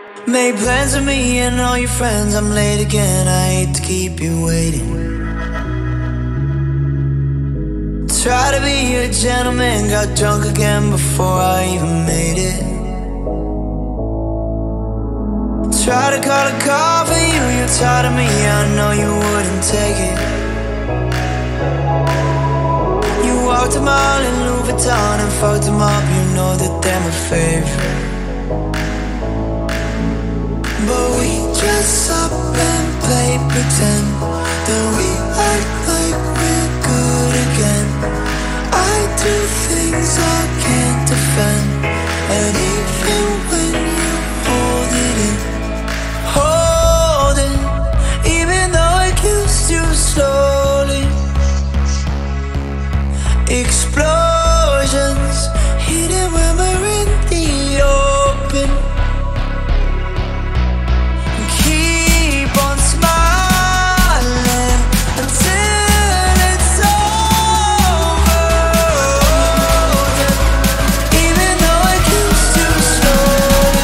Made plans with me and all your friends. I'm late again, I hate to keep you waiting. Try to be a gentleman, got drunk again before I even made it. Try to call a call for you, you're tired of me, I know you wouldn't take it. You walked a mile in Louis Vuitton and fucked them up, you know that they're my favorite. But we dress up and play pretend, then we act like we're good again. I do things I can't defend, and even when you hold it in, hold it, even though I kissed you slowly. Explosions hidden when we're in the open. Keep on smiling until it's over. Even though I kissed you slowly.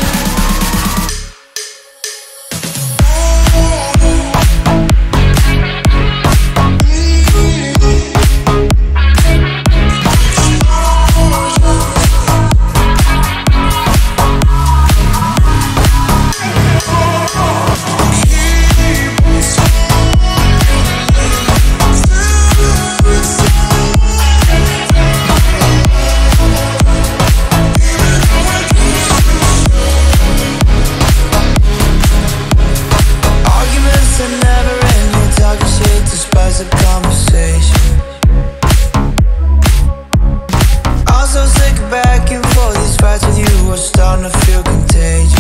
Arguments are never ending, talking shit to spice the conversation. I'm so sick of back and forth, these fights with you are starting to feel contagious.